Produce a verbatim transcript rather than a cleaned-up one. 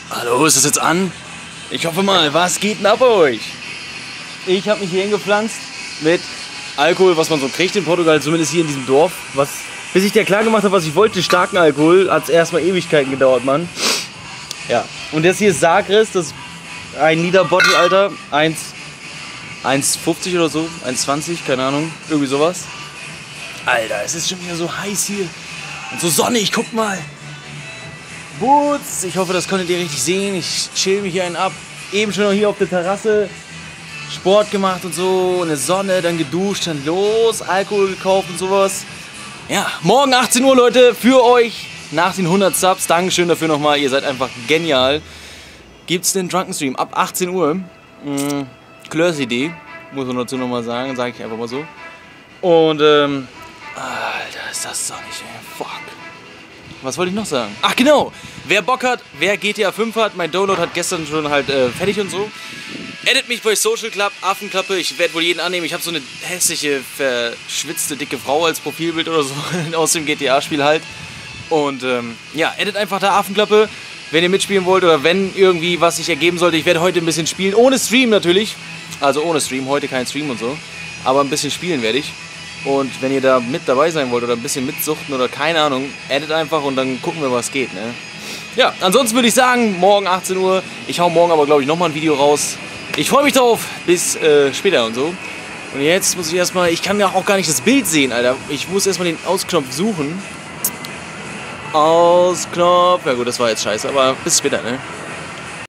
Hallo, ist das jetzt an? Ich hoffe mal, was geht denn ab bei euch? Ich habe mich hier hingepflanzt mit Alkohol, was man so kriegt in Portugal, zumindest hier in diesem Dorf. Was, bis ich dir klar gemacht habe, was ich wollte, starken Alkohol, hat es erstmal Ewigkeiten gedauert, Mann. Ja, und das hier ist Sagres, das ist ein Liter Bottle, Alter. eins fünfzig oder so, eins zwanzig, keine Ahnung, irgendwie sowas. Alter, es ist schon wieder so heiß hier und so sonnig, guck mal. Boots, ich hoffe, das konntet ihr richtig sehen. Ich chill mich hier einen ab. Eben schon noch hier auf der Terrasse Sport gemacht und so, in der Sonne, dann geduscht, dann los, Alkohol gekauft und sowas. Ja, morgen achtzehn Uhr, Leute, für euch nach den hundert Subs. Dankeschön dafür nochmal, ihr seid einfach genial. Gibt's den Drunken Stream ab achtzehn Uhr. Mhm. Klörs Idee, muss man dazu nochmal sagen, sage ich einfach mal so. Und, ähm, Alter, ist das sonnig, ey. Fuck. Was wollte ich noch sagen? Ach genau, wer Bock hat, wer G T A fünf hat, mein Download hat gestern schon halt äh, fertig und so. Edit mich bei Social Club, Affenklappe, ich werde wohl jeden annehmen. Ich habe so eine hässliche, verschwitzte, dicke Frau als Profilbild oder so aus dem G T A-Spiel halt. Und ähm, ja, edit einfach da Affenklappe, wenn ihr mitspielen wollt oder wenn irgendwie was sich ergeben sollte. Ich werde heute ein bisschen spielen, ohne Stream natürlich. Also ohne Stream, heute kein Stream und so. Aber ein bisschen spielen werde ich. Und wenn ihr da mit dabei sein wollt oder ein bisschen mitsuchten oder keine Ahnung, edit einfach und dann gucken wir, was geht, ne? Ja, ansonsten würde ich sagen, morgen achtzehn Uhr. Ich hau morgen aber, glaube ich, nochmal ein Video raus. Ich freue mich drauf. Bis äh, später und so. Und jetzt muss ich erstmal, ich kann ja auch gar nicht das Bild sehen, Alter. Ich muss erstmal den Ausknopf suchen. Ausknopf. Ja gut, das war jetzt scheiße, aber bis später, ne?